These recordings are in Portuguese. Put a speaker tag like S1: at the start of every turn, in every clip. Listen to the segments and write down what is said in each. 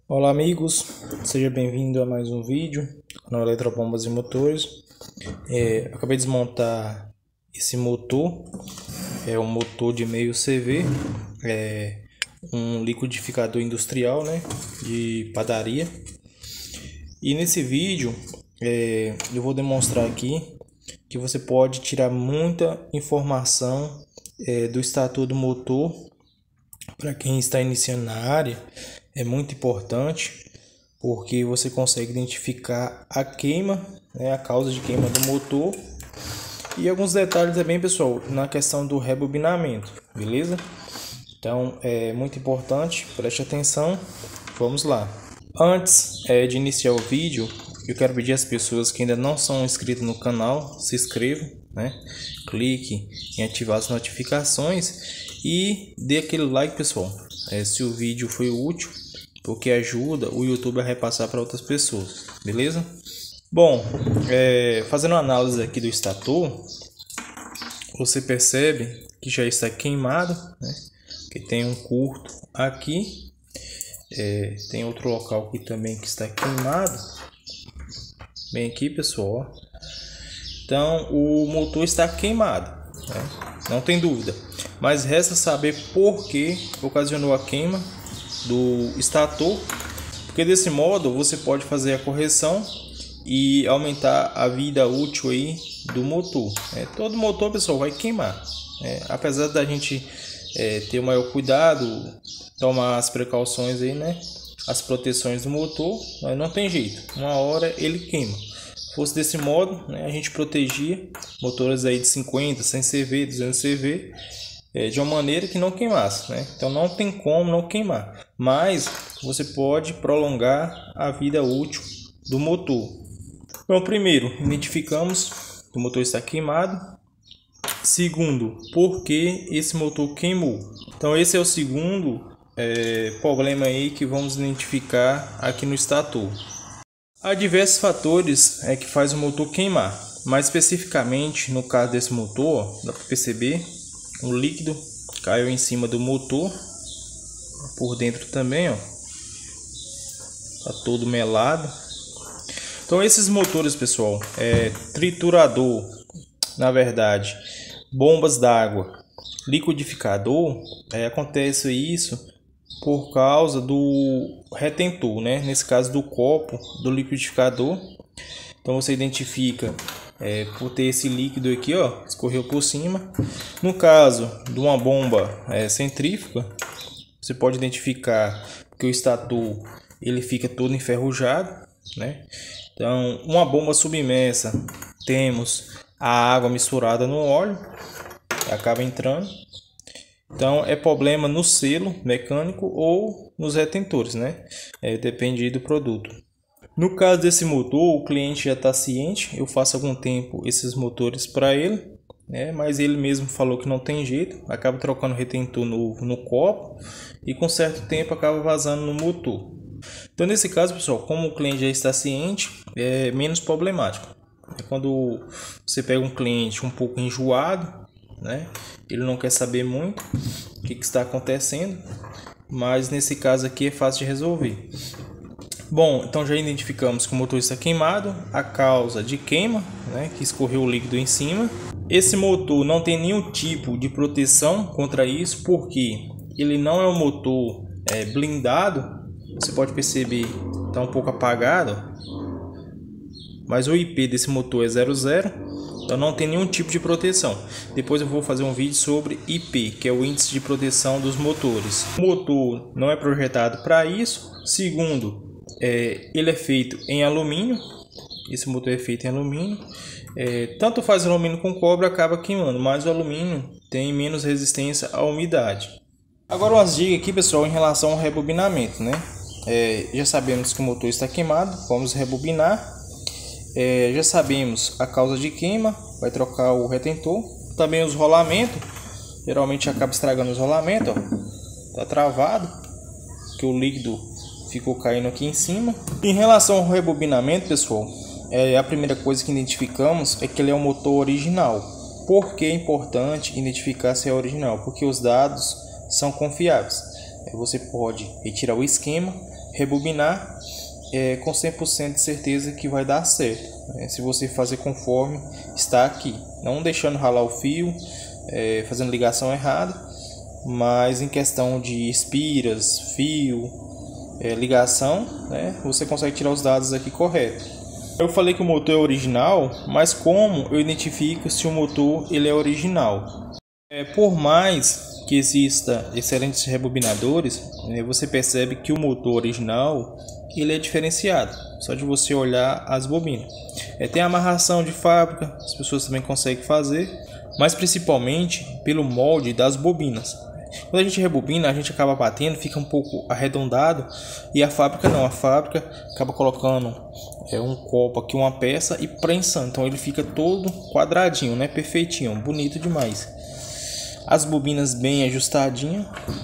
S1: Olá amigos, seja bem-vindo a mais um vídeo no Eletrobombas e Motores. Acabei de desmontar esse motor, é um motor de meio CV, um liquidificador industrial, né, de padaria. E nesse vídeo eu vou demonstrar aqui que você pode tirar muita informação do estator do motor. Para quem está iniciando na área, é muito importante porque você consegue identificar a queima, a causa de queima do motor e alguns detalhes também, pessoal, na questão do rebobinamento, beleza? Então é muito importante, preste atenção, vamos lá. Antes de iniciar o vídeo, eu quero pedir às pessoas que ainda não são inscritas no canal, se inscrevam, né? Clique em ativar as notificações e dê aquele like, pessoal, se o vídeo foi útil, porque ajuda o YouTube a repassar para outras pessoas, beleza? Bom, fazendo uma análise aqui do estator, você percebe que já está queimado, né? Que tem um curto aqui, tem outro local aqui também que está queimado, bem aqui, pessoal, ó. Então o motor está queimado, né? Não tem dúvida, mas resta saber por que ocasionou a queima do estator, porque desse modo você pode fazer a correção e aumentar a vida útil aí do motor. Todo motor, pessoal, vai queimar, apesar da gente ter o maior cuidado, tomar as precauções aí, né, as proteções do motor, mas não tem jeito, uma hora ele queima. Se fosse desse modo, né, a gente protegia motores aí de 50, 100 CV, 200 CV, de uma maneira que não queimasse, né? Então não tem como não queimar, mas você pode prolongar a vida útil do motor. Então, primeiro, identificamos que o motor está queimado. Segundo, por que esse motor queimou? Então esse é o segundo problema aí que vamos identificar aqui no estator. Há diversos fatores que faz o motor queimar, mais especificamente no caso desse motor, dá para perceber, o líquido caiu em cima do motor, por dentro também, ó, tá todo melado. Então esses motores, pessoal, triturador, na verdade, bombas d'água, liquidificador, acontece isso por causa do retentor, né? Nesse caso do copo do liquidificador. Então você identifica por ter esse líquido aqui, ó, escorreu por cima. No caso de uma bomba centrífuga, você pode identificar que o estator ele fica todo enferrujado, né? Então uma bomba submersa, temos a água misturada no óleo, acaba entrando. Então é problema no selo mecânico ou nos retentores, né? Depende do produto. No caso desse motor, o cliente já está ciente. Eu faço algum tempo esses motores para ele, né? Mas ele mesmo falou que não tem jeito. Acaba trocando retentor novo no copo e com certo tempo acaba vazando no motor. Então nesse caso, pessoal, como o cliente já está ciente, é menos problemático. Quando você pega um cliente um pouco enjoado, né? Ele não quer saber muito o que está acontecendo, mas nesse caso aqui é fácil de resolver. Bom, então já identificamos que o motor está queimado, a causa de queima, né, que escorreu o líquido em cima. Esse motor não tem nenhum tipo de proteção contra isso, porque ele não é um motor blindado. Você pode perceber, está um pouco apagado, mas o IP desse motor é 00. Então não tem nenhum tipo de proteção. Depois eu vou fazer um vídeo sobre IP, que é o índice de proteção dos motores. O motor não é projetado para isso. Segundo, ele é feito em alumínio. Esse motor é feito em alumínio. Tanto faz alumínio com cobre, acaba queimando, mas o alumínio tem menos resistência à umidade. Agora umas dicas aqui, pessoal, em relação ao rebobinamento, né? Já sabemos que o motor está queimado, vamos rebobinar. Já sabemos a causa de queima, vai trocar o retentor. Também os rolamentos, geralmente acaba estragando os rolamentos, ó, tá travado, que o líquido ficou caindo aqui em cima. Em relação ao rebobinamento, pessoal, a primeira coisa que identificamos é que ele é um motor original. Por que é importante identificar se é original? Porque os dados são confiáveis. Você pode retirar o esquema, rebobinar com 100% de certeza que vai dar certo, né? Se você fazer conforme está aqui, não deixando ralar o fio, fazendo ligação errada, mas em questão de espiras, fio, ligação, né, você consegue tirar os dados aqui corretos. Eu falei que o motor é original, mas como eu identifico se o motor ele é original? Por mais que exista excelentes rebobinadores, você percebe que o motor original ele é diferenciado, só de você olhar as bobinas. Tem amarração de fábrica, as pessoas também conseguem fazer, mas principalmente pelo molde das bobinas. Quando a gente rebobina, a gente acaba batendo, fica um pouco arredondado, e a fábrica não, a fábrica acaba colocando um copo aqui, uma peça e prensando, então ele fica todo quadradinho, né, perfeitinho, bonito demais. As bobinas bem ajustadinhas.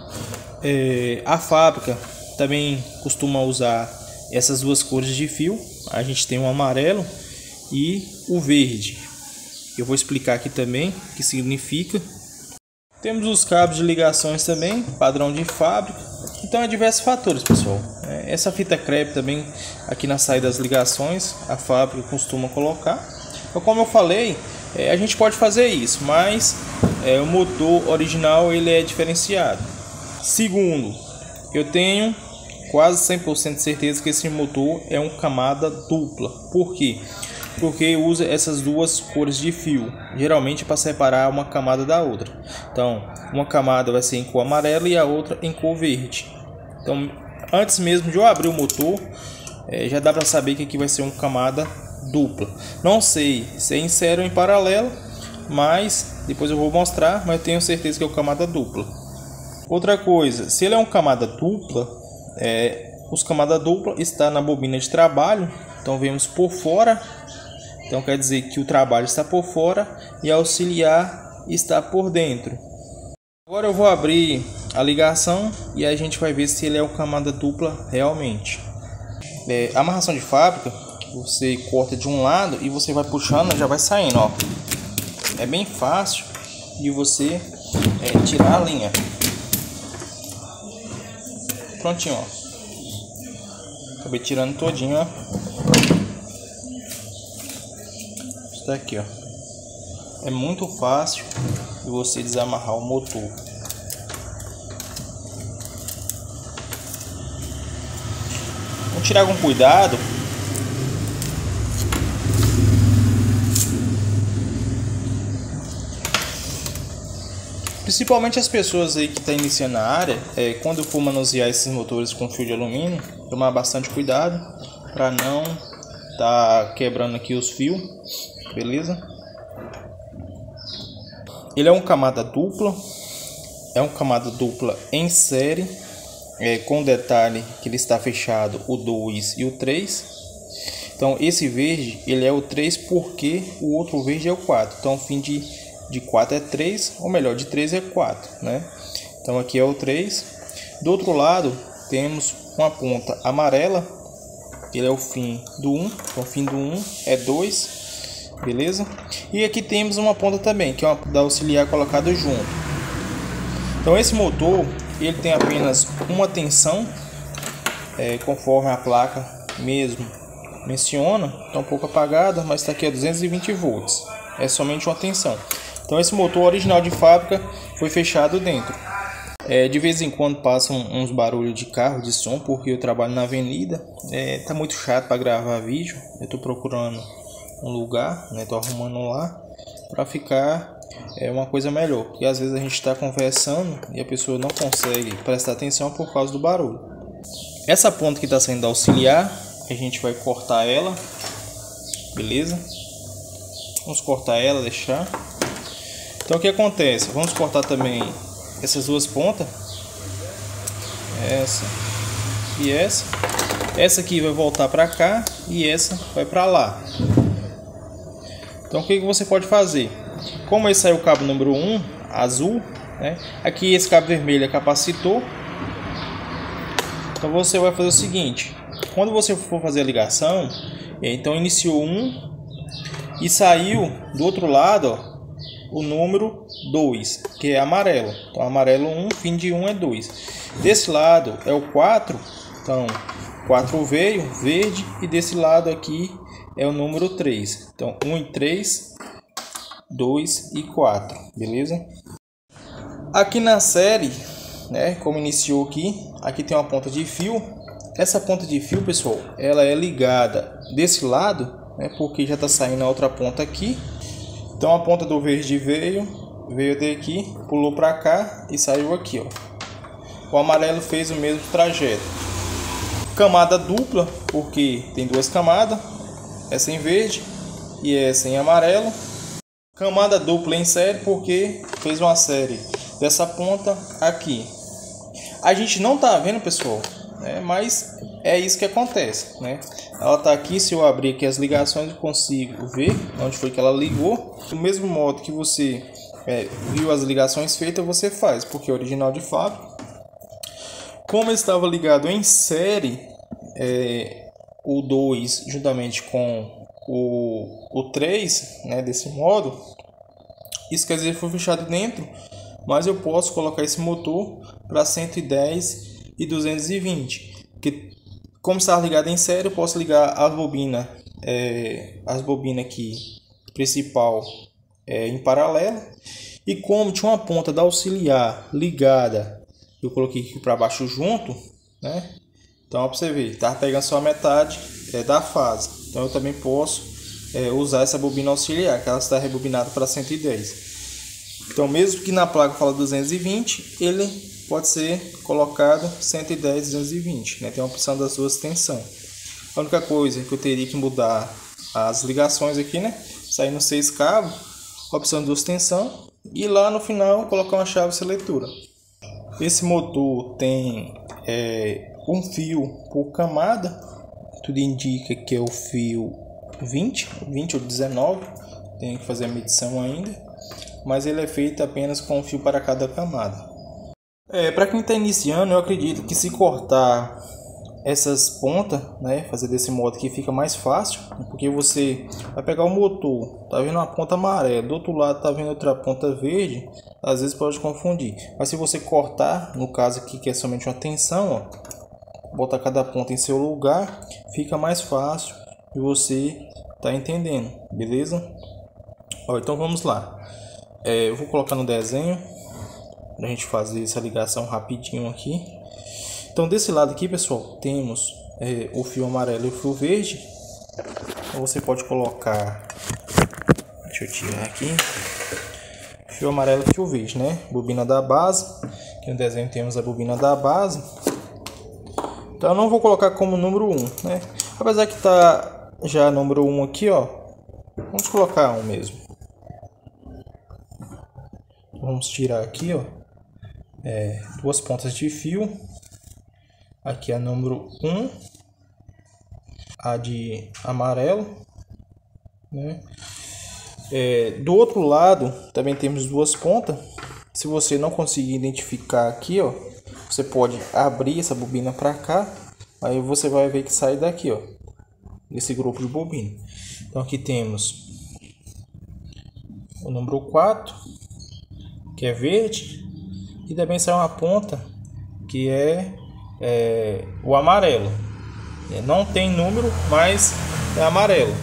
S1: A fábrica também costuma usar essas duas cores de fio. A gente tem o amarelo e o verde. Eu vou explicar aqui também o que significa. Temos os cabos de ligações também, padrão de fábrica. Então há diversos fatores, pessoal. Essa fita crepe também aqui na saída das ligações a fábrica costuma colocar. Então, como eu falei, a gente pode fazer isso, mas o motor original ele é diferenciado. Segundo, eu tenho quase 100% de certeza que esse motor é um camada dupla. Por quê? Porque usa essas duas cores de fio, geralmente para separar uma camada da outra. Então, uma camada vai ser em cor amarela e a outra em cor verde. Então, antes mesmo de eu abrir o motor, já dá para saber que aqui vai ser uma camada dupla. Não sei se é em série ou em paralelo, mas depois eu vou mostrar, mas eu tenho certeza que é uma camada dupla. Outra coisa, se ele é uma camada dupla, os camada dupla está na bobina de trabalho, então vemos por fora. Então quer dizer que o trabalho está por fora e a auxiliar está por dentro. Agora eu vou abrir a ligação e a gente vai ver se ele é uma camada dupla realmente. A amarração de fábrica, você corta de um lado e você vai puxando, já vai saindo, ó. É bem fácil de você tirar a linha. Prontinho, ó. Acabei tirando todinho, ó. Está aqui, ó. É muito fácil de você desamarrar o motor. Vamos tirar com cuidado. Principalmente as pessoas aí que estão iniciando na área, quando for manusear esses motores com fio de alumínio, tomar bastante cuidado para não tá quebrando aqui os fios, beleza? Ele é um camada dupla, em série, com detalhe que ele está fechado o 2 e o 3. Então esse verde ele é o 3 porque o outro verde é o 4. Então o fim de 4 é 3, ou melhor, de 3 é 4, né? Então aqui é o 3. Do outro lado temos uma ponta amarela, ele é o fim do 1, então o fim do 1 é 2, beleza? E aqui temos uma ponta também, que é uma da auxiliar colocada junto. Então esse motor, ele tem apenas uma tensão, conforme a placa mesmo menciona, está um pouco apagada, mas está aqui a 220 volts, é somente uma tensão. Então esse motor original de fábrica foi fechado dentro. De vez em quando passam uns barulhos de carro, de som, porque eu trabalho na avenida. Tá muito chato para gravar vídeo. Eu estou procurando um lugar, estou arrumando lá para ficar uma coisa melhor. Porque às vezes a gente está conversando e a pessoa não consegue prestar atenção por causa do barulho. Essa ponta que está saindo da auxiliar, a gente vai cortar ela, beleza? Vamos cortar ela, deixar. Então o que acontece? Vamos cortar também essas duas pontas, essa e essa. Essa aqui vai voltar para cá e essa vai para lá. Então o que você pode fazer? Como esse aí é o cabo número 1, azul, né? Aqui esse cabo vermelho é capacitor. Então você vai fazer o seguinte: quando você for fazer a ligação, então iniciou 1 e saiu do outro lado, ó, o número 2, que é amarelo. Então amarelo 1, fim de 1 é 2. Desse lado é o 4, então 4 veio, verde, e desse lado aqui é o número 3. Então, 1 e 3, 2 e 4, beleza? Aqui na série, né, como iniciou aqui tem uma ponta de fio. Essa ponta de fio, pessoal, ela é ligada desse lado, né, porque já está saindo a outra ponta aqui. Então, a ponta do verde veio daqui, pulou para cá e saiu aqui, ó. O amarelo fez o mesmo trajeto. Camada dupla, porque tem duas camadas, essa em verde e essa em amarelo. Camada dupla em série, porque fez uma série dessa ponta aqui. A gente não tá vendo, pessoal, né? Mas é isso que acontece, né? Ela tá aqui, se eu abrir aqui as ligações eu consigo ver onde foi que ela ligou. Do mesmo modo que você viu as ligações feitas, você faz, porque é original de fábrica. Como estava ligado em série, o 2 juntamente com o 3, né, desse modo, isso quer dizer que foi fechado dentro, mas eu posso colocar esse motor para 110 e 220, que como está ligado em série, eu posso ligar as bobinas aqui principal em paralelo, e como tinha uma ponta da auxiliar ligada, eu coloquei aqui para baixo junto, né? Então, para você ver, tá pegando só a metade da fase. Então, eu também posso usar essa bobina auxiliar, que ela está rebobinada para 110. Então, mesmo que na placa fala 220, ele pode ser colocado 110, 220, né? Tem a opção das duas tensões. A única coisa que eu teria que mudar as ligações aqui, né? Sair no 6 cabos, opção de duas tensão, e lá no final colocar uma chave seletora. Esse motor tem um fio por camada, tudo indica que é o fio 20 ou 19, tem que fazer a medição ainda, mas ele é feito apenas com um fio para cada camada. Para quem está iniciando, eu acredito que se cortar essas pontas, né, fazer desse modo aqui fica mais fácil, porque você vai pegar o motor, tá vendo uma ponta amarela, do outro lado tá vendo outra ponta verde, às vezes pode confundir, mas se você cortar, no caso aqui que é somente uma tensão, ó, botar cada ponta em seu lugar, fica mais fácil e você tá entendendo, beleza? Ó, então vamos lá, eu vou colocar no desenho pra gente fazer essa ligação rapidinho aqui. Então, desse lado aqui, pessoal, temos o fio amarelo e o fio verde. Então, você pode colocar, deixa eu tirar aqui, fio amarelo e fio verde, né? Bobina da base. Aqui no desenho temos a bobina da base. Então, eu não vou colocar como número 1, né? Apesar que tá já número 1 aqui, ó. Vamos colocar 1 mesmo. Vamos tirar aqui, ó, duas pontas de fio. Aqui é a número 1, a de amarelo, né? Do outro lado também temos duas pontas. Se você não conseguir identificar aqui, ó, você pode abrir essa bobina para cá, aí você vai ver que sai daqui, ó, desse grupo de bobina. Então aqui temos o número 4, que é verde, e também sai uma ponta que é o amarelo. Não tem número, mas é amarelo.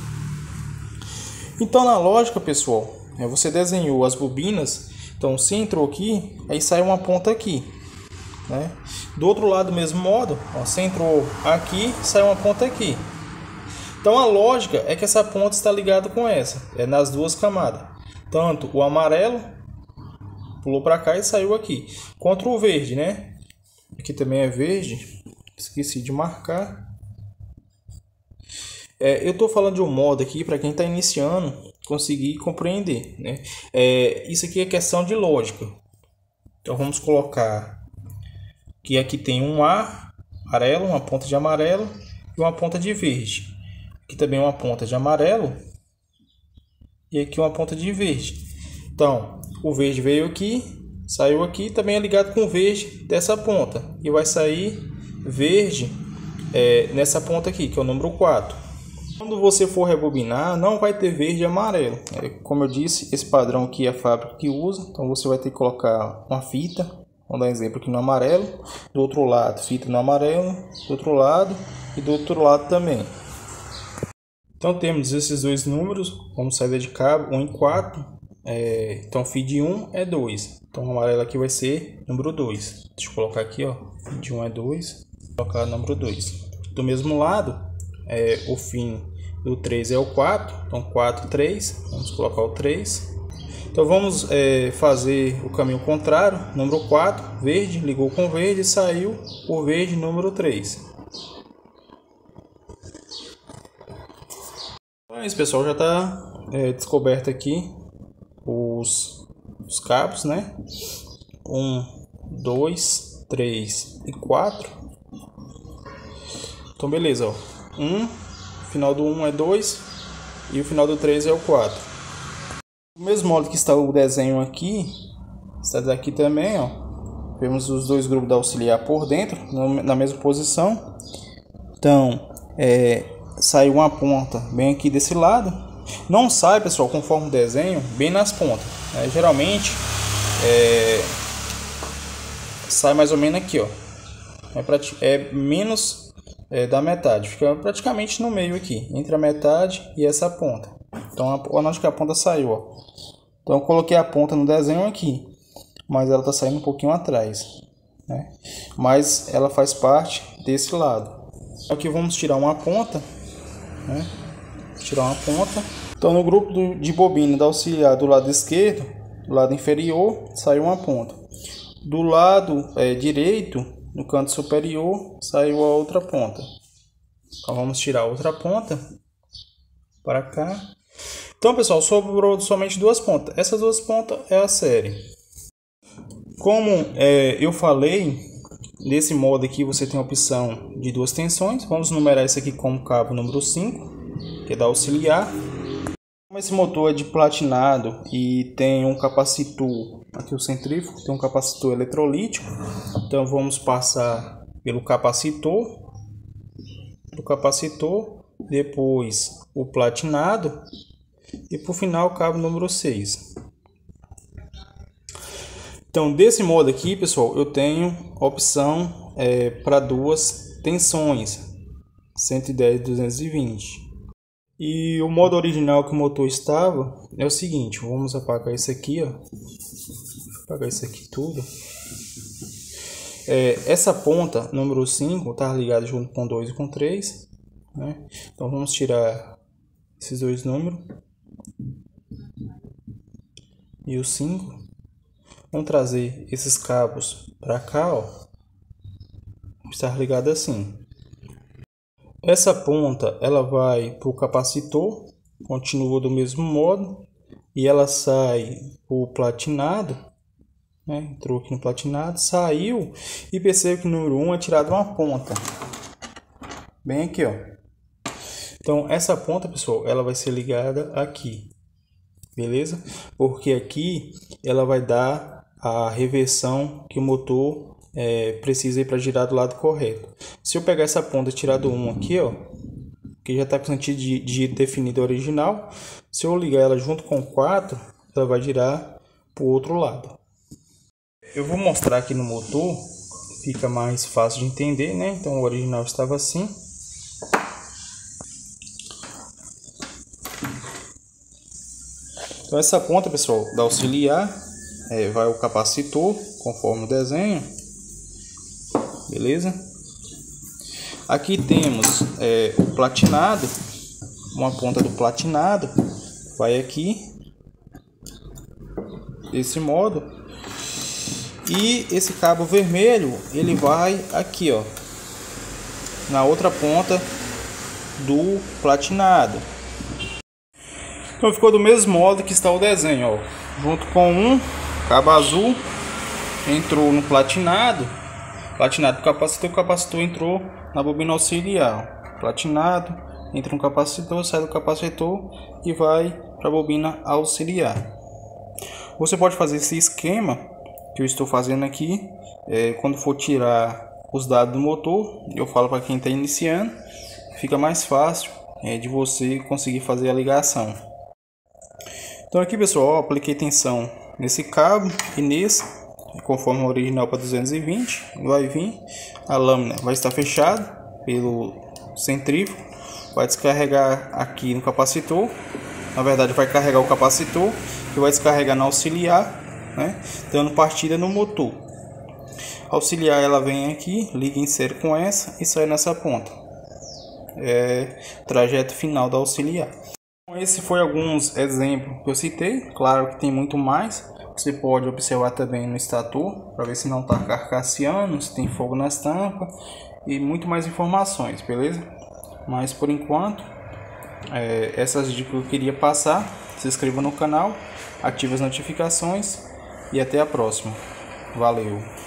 S1: Então, na lógica, pessoal, você desenhou as bobinas. Então, se entrou aqui, aí sai uma ponta aqui, né? Do outro lado, do mesmo modo, ó, se entrou aqui, sai uma ponta aqui. Então, a lógica é que essa ponta está ligada com essa, nas duas camadas. Tanto o amarelo pulou para cá e saiu aqui, contra o verde, né? Aqui também é verde, esqueci de marcar. Eu estou falando de um modo aqui para quem está iniciando conseguir compreender, né? Isso aqui é questão de lógica. Então vamos colocar que aqui tem um A amarelo, uma ponta de amarelo e uma ponta de verde. Aqui também uma ponta de amarelo e aqui uma ponta de verde. Então o verde veio aqui, saiu aqui, também é ligado com o verde dessa ponta. E vai sair verde nessa ponta aqui, que é o número 4. Quando você for rebobinar, não vai ter verde e amarelo. Como eu disse, esse padrão aqui é a fábrica que usa. Então você vai ter que colocar uma fita Vamos dar um exemplo aqui no amarelo. Do outro lado, fita no amarelo. Do outro lado e do outro lado também. Então temos esses dois números. Vamos saída de cabo 1 e 4. Então feed 1 é 2. Então o amarelo aqui vai ser número 2. Deixa eu colocar aqui, ó. Feed 1 é 2. Vou colocar número 2. Do mesmo lado, o fim do 3 é o 4. Então 4, 3. Vamos colocar o 3. Então vamos fazer o caminho contrário. Número 4, verde, ligou com verde, saiu o verde, número 3. Então é isso, pessoal, já está descoberto aqui os cabos, né? 1, 2, 3 e 4. Então beleza, ó. O final do 1 é 2 e o final do 3 é o 4. Do mesmo modo que está o desenho aqui, está daqui também, ó. Vemos os dois grupos da auxiliar por dentro, na mesma posição. Então, sai uma ponta bem aqui desse lado. Não sai, pessoal, conforme o desenho, bem nas pontas. Geralmente, sai mais ou menos aqui, ó. É menos da metade. Fica praticamente no meio aqui, entre a metade e essa ponta. Então, olha onde que a ponta saiu, ó. Então, eu coloquei a ponta no desenho aqui, mas ela está saindo um pouquinho atrás, né? Mas ela faz parte desse lado. Aqui vamos tirar uma ponta, né? Tirar uma ponta. Então, no grupo de bobina da auxiliar do lado esquerdo, do lado inferior, saiu uma ponta. Do lado direito, no canto superior, saiu a outra ponta. Então, vamos tirar a outra ponta para cá. Então, pessoal, sobrou somente duas pontas. Essas duas pontas é a série. Como eu falei, nesse modo aqui você tem a opção de duas tensões. Vamos numerar isso aqui como cabo número 5, que é da auxiliar. Como esse motor é de platinado e tem um capacitor, aqui o centrífugo, tem um capacitor eletrolítico. Então vamos passar pelo capacitor, depois o platinado e por final o cabo número 6. Então desse modo aqui, pessoal, eu tenho a opção para duas tensões, 110 e 220. E o modo original que o motor estava é o seguinte, vamos apagar isso aqui, ó. Apagar isso aqui tudo. Essa ponta, número 5, está ligada junto com 2 e com 3, né? Então vamos tirar esses dois números. E o 5. Vamos trazer esses cabos para cá, ó. Estar ligado assim. Essa ponta ela vai para o capacitor, continua do mesmo modo, e ela sai o platinado, né? Entrou aqui no platinado, saiu, e percebe que o número 1 é tirado uma ponta, bem aqui, ó. Então essa ponta, pessoal, ela vai ser ligada aqui, beleza? Porque aqui ela vai dar a reversão que o motor precisa ir para girar do lado correto. Se eu pegar essa ponta e tirar do 1 aqui, ó, que já está com sentido de giro definido original, se eu ligar ela junto com 4, ela vai girar para o outro lado. Eu vou mostrar aqui no motor, fica mais fácil de entender, né? Então o original estava assim. Então essa ponta, pessoal, da auxiliar, vai o capacitor, conforme o desenho. Beleza? Aqui temos o platinado, uma ponta do platinado, vai aqui, desse modo. E esse cabo vermelho, ele vai aqui, ó, na outra ponta do platinado. Então ficou do mesmo modo que está o desenho, ó. Junto com um cabo azul, entrou no platinado do capacitor, o capacitor entrou na bobina auxiliar. Platinado, entra no capacitor, sai do capacitor e vai para a bobina auxiliar. Você pode fazer esse esquema que eu estou fazendo aqui, quando for tirar os dados do motor, eu falo para quem está iniciando, fica mais fácil de você conseguir fazer a ligação. Então aqui, pessoal, eu apliquei tensão nesse cabo e nesse, conforme o original para 220, vai vir, a lâmina vai estar fechada pelo centrífugo, vai descarregar aqui no capacitor, na verdade vai carregar o capacitor, que vai descarregar na auxiliar, né, dando partida no motor. A auxiliar ela vem aqui, liga em série com essa e sai nessa ponta. É o trajeto final da auxiliar. Esse foi alguns exemplos que eu citei, claro que tem muito mais. Você pode observar também no estator, para ver se não está carcassiano, se tem fogo nas tampas e muito mais informações, beleza? Mas por enquanto, essas dicas que eu queria passar. Se inscreva no canal, ative as notificações e até a próxima. Valeu!